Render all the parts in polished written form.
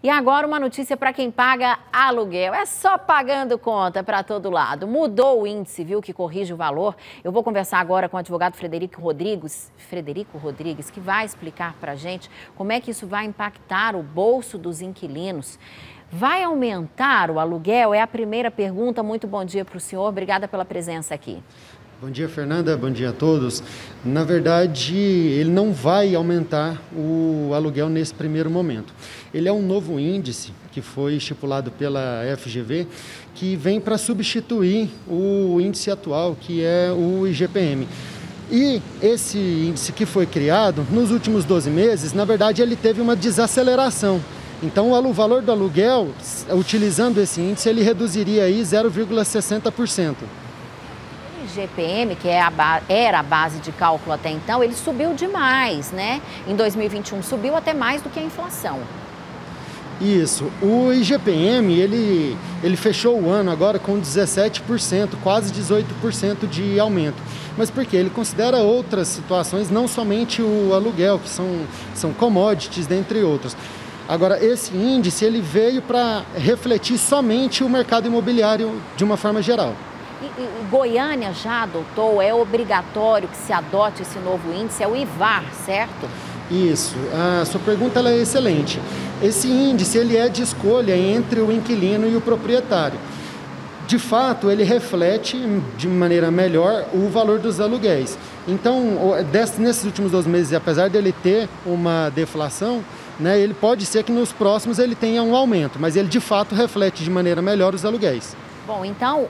E agora uma notícia para quem paga aluguel. É só pagando conta para todo lado. Mudou o índice, viu, que corrige o valor. Eu vou conversar agora com o advogado Frederico Rodrigues, que vai explicar para a gente como é que isso vai impactar o bolso dos inquilinos. Vai aumentar o aluguel? É a primeira pergunta. Muito bom dia para o senhor. Obrigada pela presença aqui. Bom dia, Fernanda. Bom dia a todos. Na verdade, ele não vai aumentar o aluguel nesse primeiro momento. Ele é um novo índice que foi estipulado pela FGV, que vem para substituir o índice atual, que é o IGPM. E esse índice que foi criado, nos últimos 12 meses, na verdade, ele teve uma desaceleração. Então, o valor do aluguel, utilizando esse índice, ele reduziria aí 0,60%. IGPM, que era a base de cálculo até então, ele subiu demais, né? Em 2021 subiu até mais do que a inflação. Isso. O IGPM, ele fechou o ano agora com 17%, quase 18% de aumento. Mas por quê? Ele considera outras situações, não somente o aluguel, que são commodities, dentre outros. Agora, esse índice, ele veio para refletir somente o mercado imobiliário de uma forma geral. E Goiânia já adotou, é obrigatório que se adote esse novo índice, é o IVAR, certo? Isso, a sua pergunta ela é excelente. Esse índice ele é de escolha entre o inquilino e o proprietário. De fato, ele reflete de maneira melhor o valor dos aluguéis. Então, nesses últimos 12 meses, apesar dele ter uma deflação, né, ele pode ser que nos próximos ele tenha um aumento, mas ele de fato reflete de maneira melhor os aluguéis. Bom, então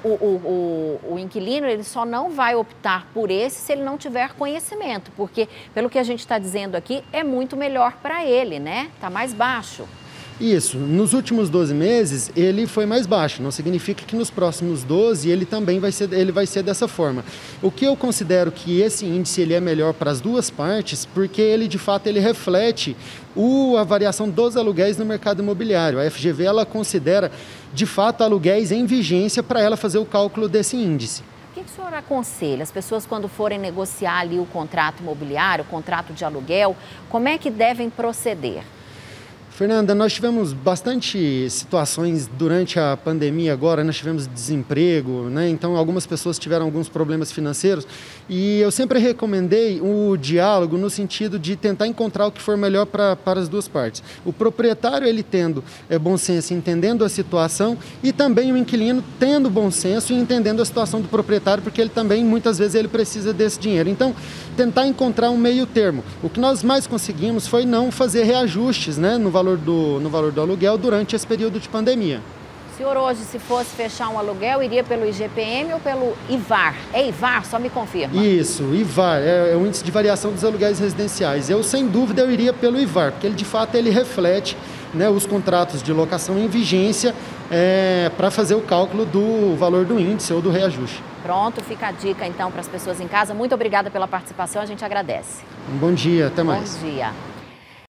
o inquilino ele só não vai optar por esse se ele não tiver conhecimento, porque pelo que a gente está dizendo aqui, é muito melhor para ele, né? Está mais baixo. Isso, nos últimos 12 meses ele foi mais baixo, não significa que nos próximos 12 ele também vai ser dessa forma. O que eu considero que esse índice ele é melhor para as duas partes, porque ele de fato ele reflete a variação dos aluguéis no mercado imobiliário. A FGV ela considera de fato aluguéis em vigência para ela fazer o cálculo desse índice. O que o senhor aconselha? As pessoas quando forem negociar ali o contrato imobiliário, o contrato de aluguel, como é que devem proceder? Fernanda, nós tivemos bastante situações durante a pandemia agora, nós tivemos desemprego, né? Então algumas pessoas tiveram alguns problemas financeiros e eu sempre recomendei o diálogo no sentido de tentar encontrar o que for melhor para as duas partes. O proprietário, ele tendo bom senso, entendendo a situação e também o inquilino tendo bom senso e entendendo a situação do proprietário, porque ele também, muitas vezes, ele precisa desse dinheiro. Então, tentar encontrar um meio termo. O que nós mais conseguimos foi não fazer reajustes, né, no valor do aluguel durante esse período de pandemia. O senhor hoje, se fosse fechar um aluguel, iria pelo IGPM ou pelo IVAR? É IVAR? Só me confirma. Isso, IVAR, é o índice de variação dos aluguéis residenciais. Eu, sem dúvida, eu iria pelo IVAR, porque ele, de fato, ele reflete, né, os contratos de locação em vigência para fazer o cálculo do valor do índice ou do reajuste. Pronto, fica a dica, então, para as pessoas em casa. Muito obrigada pela participação, a gente agradece. Um bom dia, até mais. Bom dia.